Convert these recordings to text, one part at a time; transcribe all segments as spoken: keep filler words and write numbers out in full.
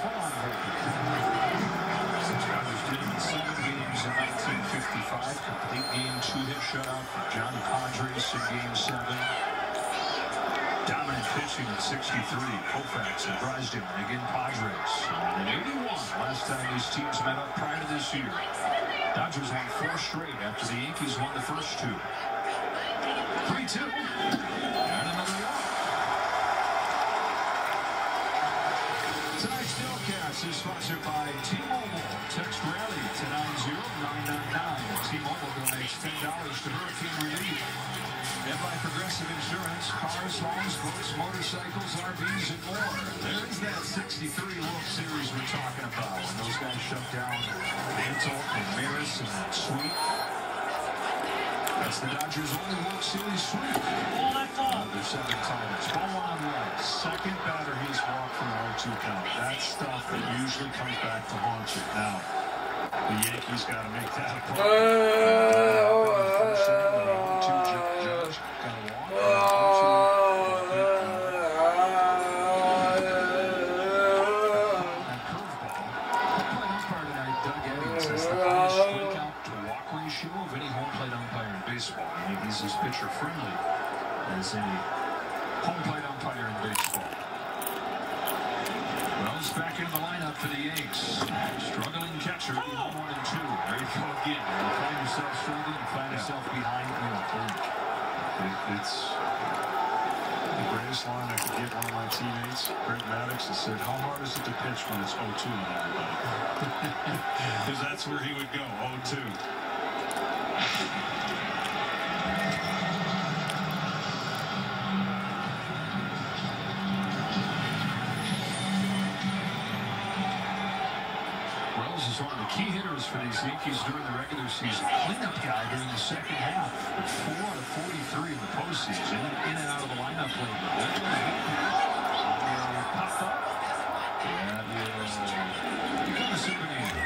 full on hold. Dodgers did it in seven games in nineteen fifty-five. Complete game two-hit shutout for John Padres in game seven. Dominant pitching at sixty-three. Koufax and Drysdale again Padres. And in eighty-one, last time these teams met up prior to this year. Dodgers won four straight after the Yankees won the first two. three two. And another walk. Tonight's Delcast is sponsored by T-Mobile. Text Rally to nine zero nine nine nine. T-Mobile donates ten dollars to hurricane relief. And by Progressive Insurance, cars, homes, boats, motorcycles, R Vs, and more. There is that sixty-three World Series we're talking about. When those guys shut down Mantle and Maris and that sweep. That's the Dodgers' only World Series sweep. All that fun. Their seven titles. Ball one on the right. Second batter he's walked from the oh two count. That's stuff that usually comes back to haunt you. Now, the Yankees got to make that a problem. He's as pitcher friendly as any home plate umpire in baseball. Wells back in the lineup for the Yanks. Struggling catcher, one and two. There you go again. You find yourself struggling, you find yourself behind. You know, it, it's the greatest line I could get one of my teammates, Greg Maddox, that said, "How hard is it to pitch when it's oh two on everybody?" Because that's where he would go, oh two. Is one of the key hitters for these Yankees during the regular season. Cleanup guy during the second half. four out of forty-three in the postseason. In and out of the lineup lately. Popped up. That will become a souvenir.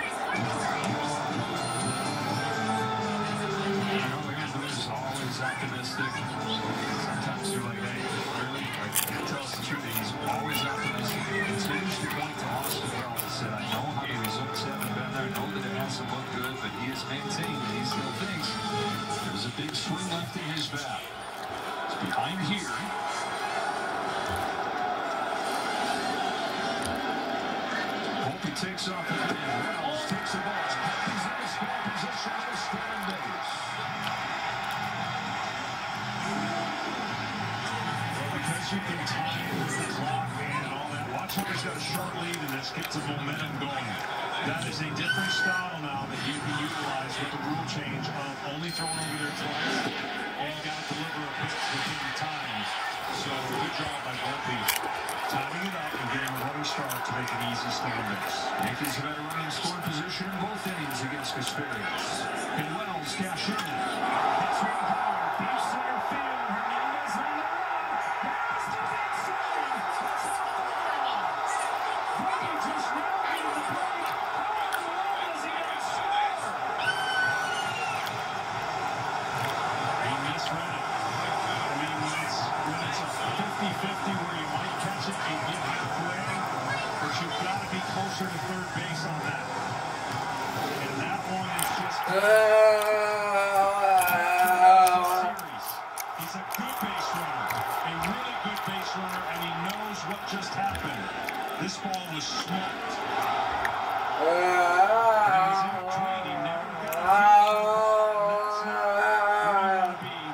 You know, Andrew is always optimistic. Sometimes you're like, hey, really? Like, tell us the truth. He's always optimistic. He continues to point to Austin Wells and said, I know how the results haven't been there. I know that it hasn't looked good, but he has maintained that he still thinks there's a big swing left in his bat. It's behind here. Hope he takes off again. Wells takes the ball. He's in the score position. No stolen base. Well, because you can time the clock and all that. Watch how he's got a short lead and this gets the momentum going. That is a different style now that you can utilize with the rule change of only throwing over there twice and you got to deliver a pitch within the time. So good job by both these. Timing it up and getting a running start to make it easy stealing base. Yankees have had a running scoring position in both innings against Casparius. And Wells cash in. Hits one hard. Deep center field. Hernandez on the run. Has to get saved. Brady just now into the plate. fifty where you might catch it and get halfway, but you've got to be closer to third base on that. And that one is just uh, series. He's a good base runner, a really good base runner, and he knows what just happened. This ball was smoked. And he's in a trade. He never got a That's not where you want to be.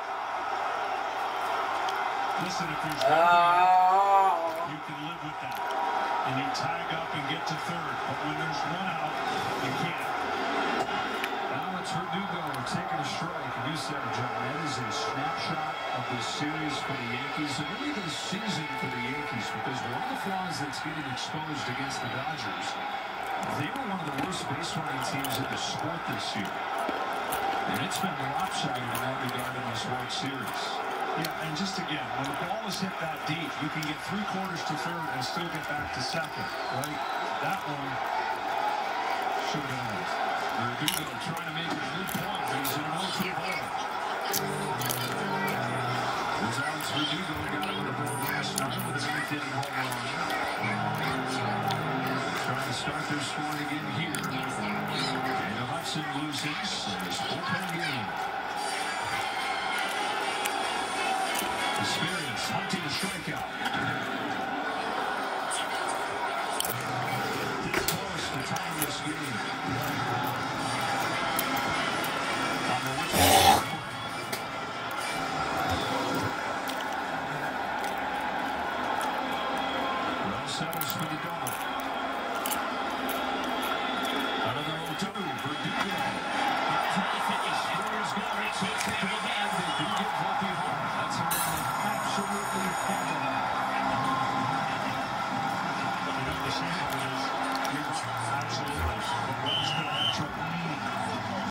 Listen, if there's no game, you can live with that. And you tag up and get to third. But when there's one out, you can't. Now it's Verdugo taking a strike. And you said, John, that is a snapshot of this series for the Yankees. And really this season for the Yankees. Because one of the flaws that's getting exposed against the Dodgers, they were one of the worst base running teams in the sport this year. And it's been lopsided in that regard in this World Series. Yeah, and just again, when the ball is hit that deep, you can get three quarters to third and still get back to second, right? That one should have been out. Verdugo trying to make it a good point, but he's in an oh two hole. There's Alex Verdugo, got him with a ball last night with his ninth inning home run. if they're scoring again here. And Hudson loses his bullpen game. Experience hunting a strikeout. It's close to tying this game. On the way. Well, settles for the double. Another oh two for Dugo. Trying to finish. Warriors got it, so it's taken